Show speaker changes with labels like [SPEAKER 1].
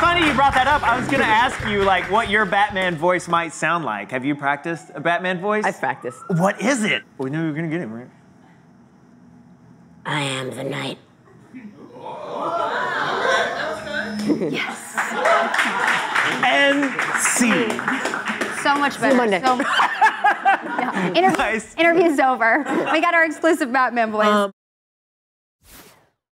[SPEAKER 1] funny you brought that up. I was gonna ask you like what your Batman voice might sound like. Have you practiced a Batman voice?
[SPEAKER 2] I've practiced.
[SPEAKER 1] What is it? We knew we were gonna get him, right?
[SPEAKER 2] I am the knight.
[SPEAKER 3] Yes.
[SPEAKER 1] And scene.
[SPEAKER 3] So much better.
[SPEAKER 2] Monday.
[SPEAKER 3] Yeah. Interview's over. We got our exclusive Batman voice.